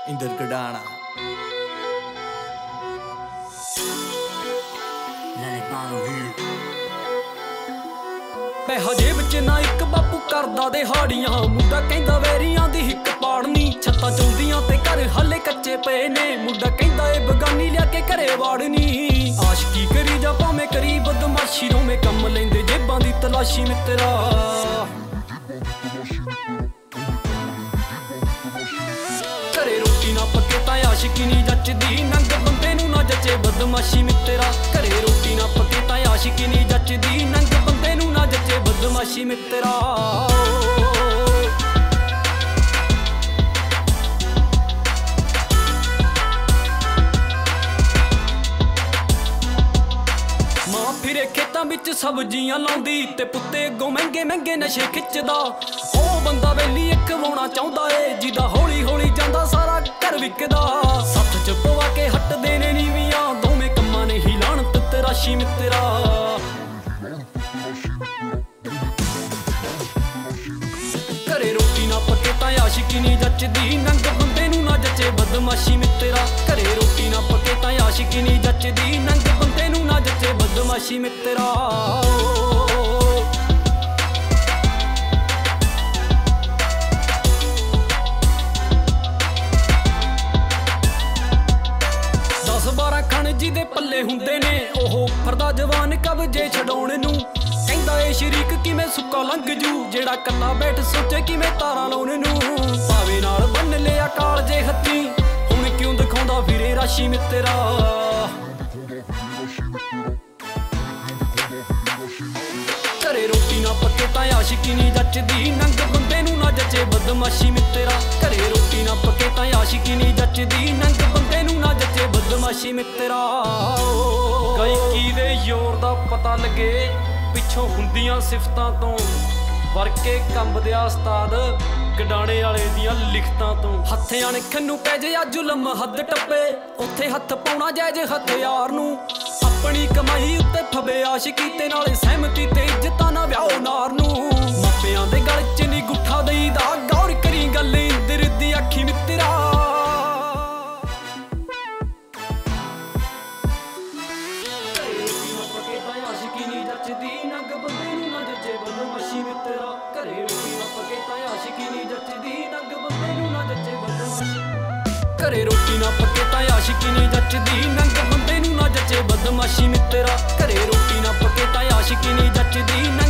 इंदर कडाना पैसा जेब च ना एक बापू करदा दिहाड़ियां मुंडा कहंदा वैरियां दी हिक पाड़नी छत्तां चौंदियां ते घर हले कच्चे पे ने मुंडा कहंदा ए बगानी लिया के घरे वाड़नी आशिकी करी जा भावें करी बदमाशी रोवें कम लैंदे जेबां दी तलाशी मित्रा घरे रोटी ना पके तां आशिकी नी जचदी नंग बंदे नूं ना जचे बदमाशी मित्रा घरे रोटी ना पके तां आशिकी नी जचदी नंग बंदे नूं ना जचे बदमाशी मित्रा मां फिरे खेतां विच सब्जियां लाउंदी ते पुत्ते अगों महंगे महंगे नशे खिच्चदा ओ बंदा वेली इक वाउणा चाहुंदा ए जिदा हौली हौली जांदा सारा घर विकदा सत्थ च पवा के हटदे ने नीवियां दोवें कम्मां ने ही लाणत तराशी मित्रा घरे रोटी ना पके तां आशिकी नी जचदी नंग बंदे नूं ना जचे बदमाशी मित्रा घरे रोटी ना पके तां आशिकी नी जचदी नंग बंदे नूं ना जचे बदमाशी मित्रा जिदे पल्ले हुंदे ने ओहो फरदा जवान कब्जे छडाउण नूं कहंदा ए शरीक किवें सुक्का लंघ जू जेड़ा कल्ला बैठ सोचे किवें तारां लाउण नूं भावे नाल बन लिया कालजे हत्थी हुण क्यों दिखाउंदा फिरे राशि मित्रा घरे रोटी ना पके तां आशिकी नी जचदी नंग बंदे नूं ना जचे बदमाशी मित्रा घरे रोटी ना पके तां आशिकी नी जचदी नंग बंदे नूं ना जचे बदमाशी मित्रा गायकी दे जोर दा पता लगे पिछों हुंदियां सिफतां तो वरके कंबदिया उस्ताद गडाणे वाले दियां लिखतां तो हत्थे अणखन नूं पै जे जुलम हद टप्पे उत्थे हत्थ पाउणा जायज हथियार नूं अपनी कमाई उत्ते फबे आशिकी ते नाले सहमति ते इज्जतां ना व्याओ नार नूं मापियां दे गल च नी गुੱਠਾ दईदा गौर करी गल इंदर दी अखी मित्रा आशिकी नी जचदी नंग बंदे नूं ना जचे बदमाशी मित्रा घरे रोटी ना पके तां आशिकी नी जचदी नंग बंदे नूं ना जचे बदमाशी घरे रोटी ना पके तां आशिकी नी जचदी नंग बंदे नूं ना जचे बदमाशी मित्रा घरे रोटी ना पके तां आशिकी नी जचदी